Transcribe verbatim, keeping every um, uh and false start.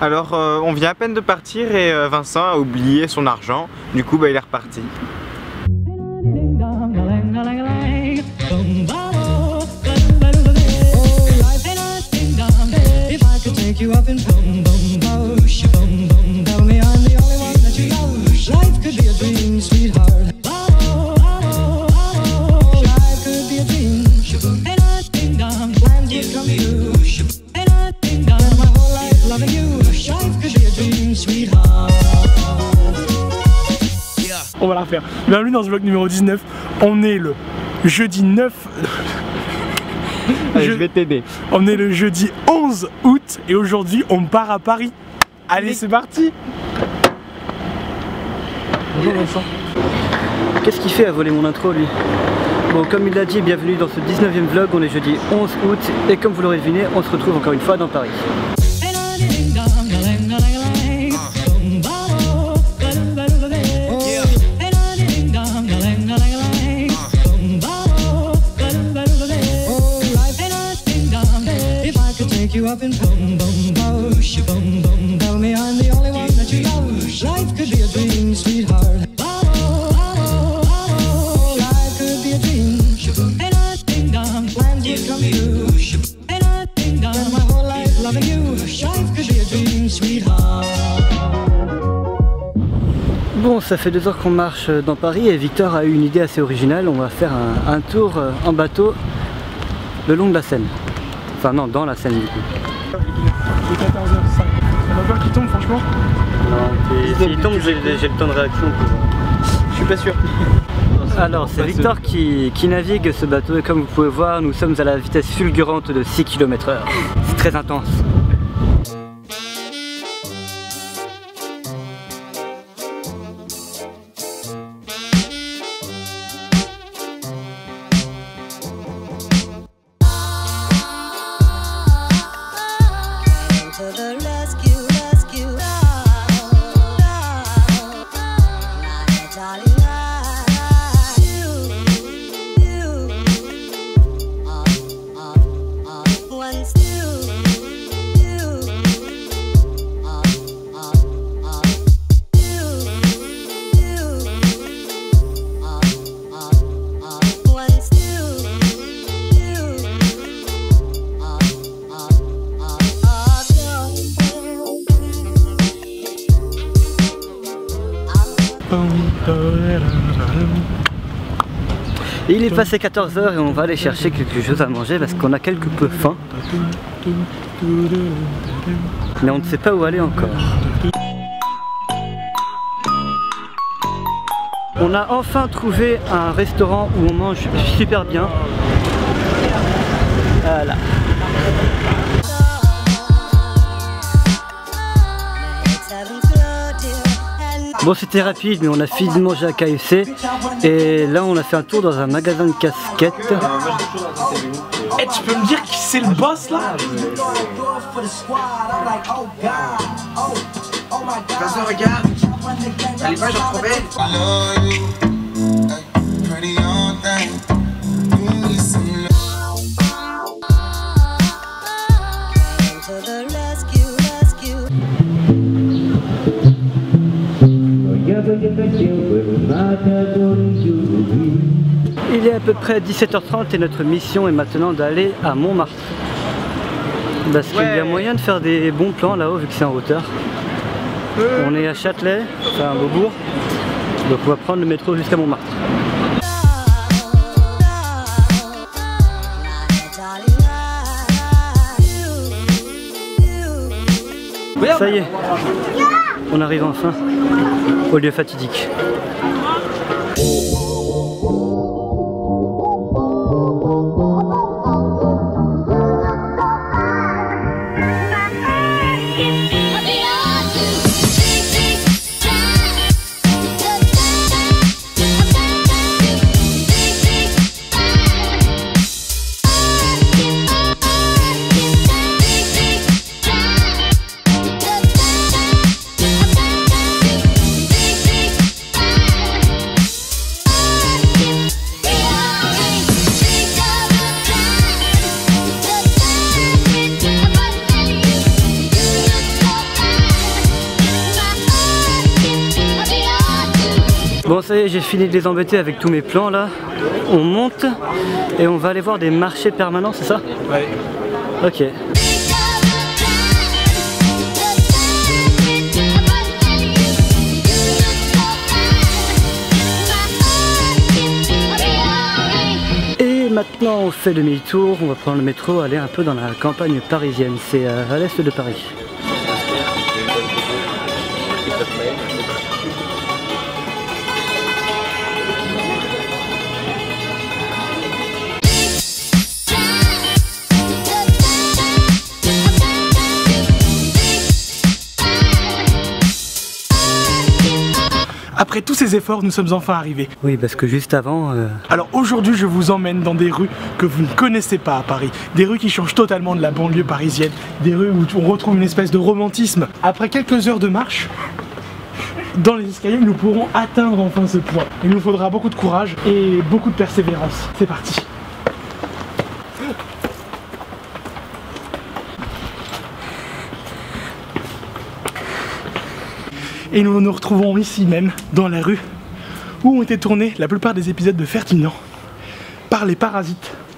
Alors euh, on vient à peine de partir et euh, Vincent a oublié son argent, du coup bah, il est reparti. On va la refaire. Bienvenue dans ce vlog numéro dix-neuf. On est le jeudi neuf. Allez, je... je vais t'aider. On est le jeudi onze août et aujourd'hui on part à Paris. Allez, c'est parti. Bonjour Vincent. Qu'est-ce qu'il fait à voler mon intro lui? Bon, comme il l'a dit, bienvenue dans ce dix-neuvième vlog. On est jeudi onze août et comme vous l'aurez deviné, on se retrouve encore une fois dans Paris. Bon, ça fait deux heures qu'on marche dans Paris et Victor a eu une idée assez originale. On va faire un, un tour en bateau le long de la Seine. Enfin non, dans la Seine du coup. Il est quatorze heures cinq. On a peur qu'il tombe franchement? Non, s'il tombe, j'ai le temps de réaction. Pour... Je suis pas sûr. Alors, c'est Victor qui, qui navigue ce bateau et comme vous pouvez voir, nous sommes à la vitesse fulgurante de six kilomètres heure. C'est très intense. Il est passé quatorze heures et on va aller chercher quelque chose à manger parce qu'on a quelque peu faim. Mais on ne sait pas où aller encore. On a enfin trouvé un restaurant où on mange super bien. Voilà. Bon, c'était rapide, mais on a fini de manger à K F C et là on a fait un tour dans un magasin de casquettes. Eh, hey, tu peux me dire qui c'est le boss là? Vincent, regarde. Elle est pas genre trop belle. Il est à peu près dix-sept heures trente et notre mission est maintenant d'aller à Montmartre. Parce qu'il ouais. y a moyen de faire des bons plans là-haut vu que c'est en hauteur. Euh. On est à Châtelet, c'est un beau bourg. Donc on va prendre le métro jusqu'à Montmartre. Ça y est, on arrive enfin au lieu fatidique. Bon, ça y est, j'ai fini de les embêter avec tous mes plans là. On monte et on va aller voir des marchés permanents, c'est ça? Ouais. Ok. Et maintenant on fait demi-tour, on va prendre le métro, aller un peu dans la campagne parisienne, c'est à l'est de Paris. Après tous ces efforts, nous sommes enfin arrivés. Oui, parce que juste avant... Euh... Alors aujourd'hui, je vous emmène dans des rues que vous ne connaissez pas à Paris. Des rues qui changent totalement de la banlieue parisienne. Des rues où on retrouve une espèce de romantisme. Après quelques heures de marche, dans les escaliers, nous pourrons atteindre enfin ce point. Il nous faudra beaucoup de courage et beaucoup de persévérance. C'est parti. Et nous nous retrouvons ici même, dans la rue, où ont été tournés la plupart des épisodes de Ferdinand par les parasites